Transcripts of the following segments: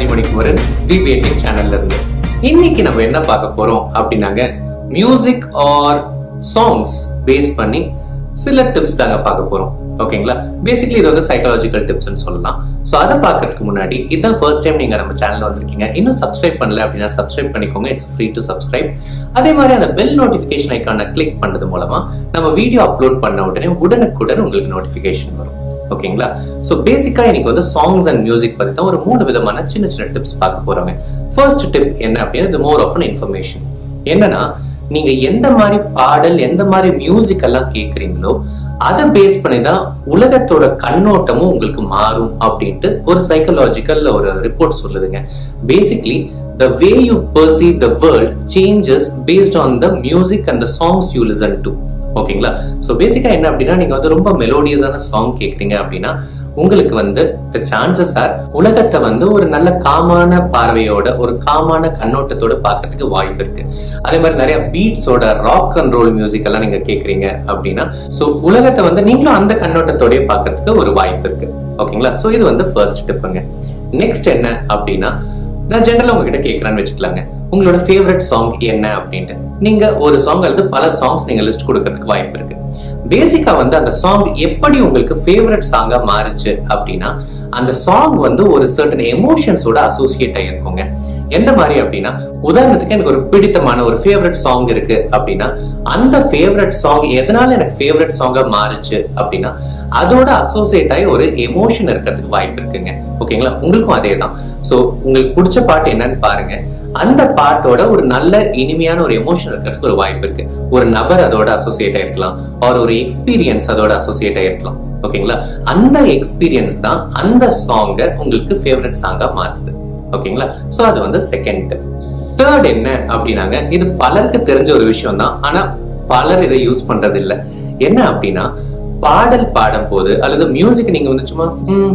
பாலாஜி மணிக்குமரன் விவேட்டிங் சேனல்ல இருந்து. இன்னைக்கு நம்ம என்ன பார்க்க போறோம் அப்படின்னாங்க, மியூசிக் ஆர் சாங்ஸ் பேஸ் பண்ணி சில டிப்ஸ் தாங்க பார்க்க போறோம். ஓகேங்களா? பேசிக்கலி இது வந்து சைக்காலஜிக்கல் டிப்ஸ்னு சொல்லலாம். ஸோ அதை பார்க்கறதுக்கு முன்னாடி இதான் ஃபர்ஸ்ட் டைம் நீங்க நம்ம சேனல் வந்திருக்கீங்க, இன்னும் சப்ஸ்கிரைப் பண்ணல அப்படின்னா சப்ஸ்கிரைப் பண்ணிக்கோங்க. It's free to subscribe. அதே மாதிரி அந்த பெல் நோட்டிபிகேஷன் ஐக்கான கிளிக் பண்ணது மூலமா நம்ம வீடியோ அப்லோட் பண்ண உடனே உடனுக்குடன் உங்களுக்கு நோட்டிபிகேஷன் வரும். ஓகேங்களா? ஸோ பேசிக்கா இன்னைக்கு வந்து சாங்ஸ் அண்ட் மியூசிக் பத்தி தான் ஒரு 3 விதமான சின்ன சின்ன டிப்ஸ் பார்க்க போறாங்க. ஃபர்ஸ்ட் டிப் என்ன அப்படின்னா, இது மோர் ஆஃப் அன் இன்ஃபர்மேஷன். என்னன்னா, நீங்க எந்த மாதிரி பாடல் எந்த மாதிரி மியூசிக் எல்லாம் கேட்கறீங்களோ அதை பேஸ் பண்ணி தான் உலகத்தோட கண்ணோட்டமும் உங்களுக்கு மாறும் அப்படின்ட்டு ஒரு சைக்காலஜிக்கல் ஒரு ரிப்போர்ட் சொல்லுதுங்க. Basically the way you perceive the world changes based on the music and the songs you listen to. ஓகேங்களா? சோ பேசிக்கா என்ன அப்படின்னா, நீங்க வந்து ரொம்ப மெலோடியஸான சாங் கேக்குறீங்க அப்படின்னா உங்களுக்கு வந்து the chances are உலகத்தை வந்து ஒரு நல்ல காமான பார்வையோட ஒரு காமான கண்ணோட்டத்தோட பார்க்கிறதுக்கு வாய்ப்பு இருக்கு. அதே மாதிரி நிறைய பீட்ஸோட ராக் அண்ட் ரோல் மியூசிக் எல்லாம் நீங்க கேக்குறீங்க அப்படின்னா சோ உலகத்தை வந்து நீங்களும் அந்த கண்ணோட்டத்தோடய பார்க்கிறதுக்கு ஒரு வாய்ப்பு இருக்கு. ஓகேங்களா? சோ இது வந்து ஃபர்ஸ்ட் டிப்புங்க. நெக்ஸ்ட் என்ன அப்படின்னா, நான் ஜெனரலா உங்ககிட்ட கேட்கறான்னு வச்சுக்கலாங்க, உங்களோட ஃபேவரட் சாங் என்ன அப்படின்ட்டு. நீங்க ஒரு சாங் அல்லது பல சாங்ஸ் நீங்க லிஸ்ட் கொடுக்கறதுக்கு வாய்ப்பு இருக்கு. பேசிக்கா வந்து அந்த சாங் எப்படி உங்களுக்கு ஃபேவரட் சாங்கா மாறுச்சு அப்படின்னா, அந்த சாங் வந்து ஒரு சர்டன் எமோஷன்ஸோட அசோசியேட் ஆயிருக்குங்க. எந்த மாதிரி அப்படின்னா, உதாரணத்துக்கு எனக்கு ஒரு பிடித்தமான ஒரு ஃபேவரட் சாங் இருக்கு அப்படின்னா, அந்த ஃபேவரட் சாங் எதனால எனக்கு ஃபேவரட் சாங்கா மாறுச்சு அப்படின்னா அதோட அசோசியேட் ஆகி ஒரு எமோஷன் இருக்கிறதுக்கு வாய்ப்பு இருக்குங்க. ஓகேங்களா? உங்களுக்கும் அதே தான். சோ உங்களுக்கு பிடிச்ச பாட்டு என்னன்னு பாருங்க, அந்த பாட்டோட ஒரு நல்ல இனிமையான ஒரு எமோஷன் இருக்கிறதுக்கு ஒரு வாய்ப்பு இருக்கு. ஒரு நபர் அதோட அசோசியேட் ஆயிருக்கலாம், ஒரு எக்ஸ்பீரியன்ஸ் அதோட அசோசியேட் ஆயிருக்கலாம். ஓகேங்களா? அந்த எக்ஸ்பீரியன்ஸ் தான் அந்த சாங்க உங்களுக்கு ஃபேவரட் சாங்கா மாத்துது. ஓகேங்களா? சோ அது வந்து செகண்ட் டிப். தேர்ட் என்ன அப்படின்னாங்க, இது பலருக்கு தெரிஞ்ச ஒரு விஷயம் தான், ஆனா பலர் இதை யூஸ் பண்றது இல்லை. என்ன அப்படின்னா, பாடல் பாடும் போது அல்லது மியூசிக் நீங்க வந்து சும்மா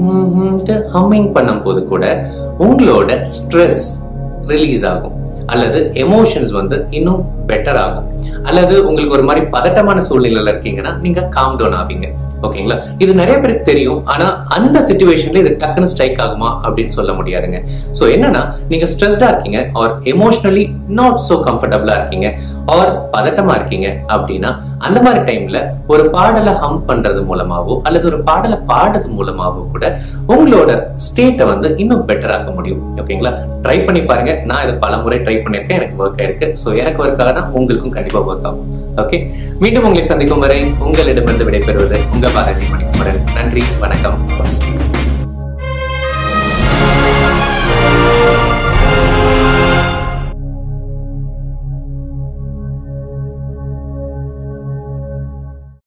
ஹம்மிங் பண்ணும் போது கூட உங்களோட ஸ்ட்ரெஸ் ரிலீஸ் ஆகும், அல்லது எமோஷன்ஸ் வந்து இன்னும் பெட்டர் ஆகும், அல்லது உங்களுக்கு ஒரு மாதிரி பதட்டமான சூழ்நிலையில இருக்கீங்கன்னா நீங்க காம் டவுன் ஆவீங்க. ஓகேங்களா? இது நிறைய பேருக்கு தெரியும், ஆனா அந்த சிச்சுவேஷன்ல இது டக்குன்னு ஸ்ட்ரைக் ஆகுமா அப்படின்னு சொல்ல முடியாதுங்க. சோ என்னன்னா, நீங்க ஸ்ட்ரெஸ்டா இருக்கீங்க ஆர் எமோஷனலி நாட் சோ கம்ஃபர்டபுளா இருக்கீங்க ஆர் பதட்டமா இருக்கீங்க அப்படின்னா அந்த மாதிரி டைம்ல ஒரு பாடலை ஹம் பண்றது மூலமாவோ அல்லது ஒரு பாடலை பாடுறது மூலமாவோ கூட உங்களோட ஸ்டேட்டை வந்து இன்னும் பெட்டர் ஆக்க முடியும். ஓகேங்களா? ட்ரை பண்ணி பாருங்க. நான் இதை பல முறை ட்ரை பண்ணிருக்கேன், எனக்கு ஒர்க் ஆயிருக்கு. சோ எனக்கு ஒர்க் ஆகுனா உங்களுக்கும் கண்டிப்பா ஒர்க் ஆகும். ஓகே, மீண்டும் உங்களை சந்திக்கும் வரை உங்களிடமிருந்து விடைபெறுவது உங்க பாலாஜி மணிக்குமரன். நன்றி, வணக்கம்.